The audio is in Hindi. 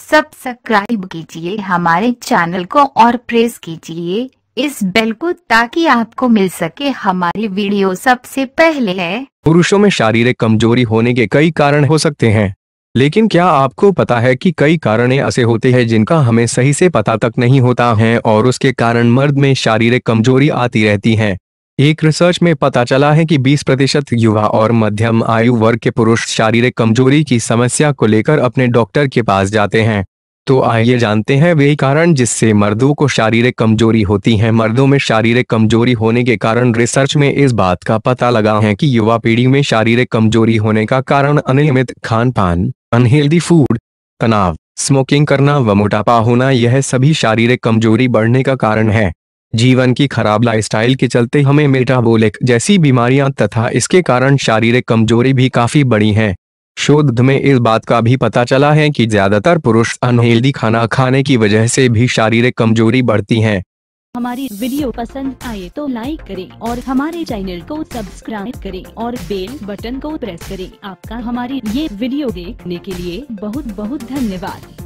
सब्सक्राइब कीजिए हमारे चैनल को और प्रेस कीजिए इस बेल को ताकि आपको मिल सके हमारी वीडियो सबसे पहले है। पुरुषों में शारीरिक कमजोरी होने के कई कारण हो सकते हैं, लेकिन क्या आपको पता है कि कई कारण ऐसे होते हैं जिनका हमें सही से पता तक नहीं होता है और उसके कारण मर्द में शारीरिक कमजोरी आती रहती है। एक रिसर्च में पता चला है कि 20% युवा और मध्यम आयु वर्ग के पुरुष शारीरिक कमजोरी की समस्या को लेकर अपने डॉक्टर के पास जाते हैं। तो आइए जानते हैं वे कारण जिससे मर्दों को शारीरिक कमजोरी होती है। मर्दों में शारीरिक कमजोरी होने के कारण रिसर्च में इस बात का पता लगा है कि युवा पीढ़ी में शारीरिक कमजोरी होने का कारण अनियमित खान पान, अनहेल्दी फूड, तनाव, स्मोकिंग करना व मोटापा होना, यह सभी शारीरिक कमजोरी बढ़ने का कारण है। जीवन की खराब लाइफस्टाइल के चलते हमें मेटाबॉलिक जैसी बीमारियां तथा इसके कारण शारीरिक कमजोरी भी काफी बढ़ी हैं। शोध में इस बात का भी पता चला है कि ज्यादातर पुरुष अनहेल्दी खाना खाने की वजह से भी शारीरिक कमजोरी बढ़ती है। हमारी वीडियो पसंद आए तो लाइक करें और हमारे चैनल को सब्सक्राइब करें और बेल बटन को प्रेस करें। आपका हमारी ये वीडियो देखने के लिए बहुत बहुत धन्यवाद।